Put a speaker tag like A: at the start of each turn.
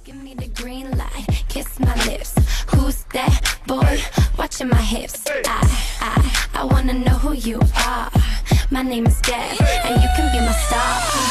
A: Give me the green light, kiss my lips. Who's that boy watching my hips? I wanna know who you are. My name is Deb, and you can be my star.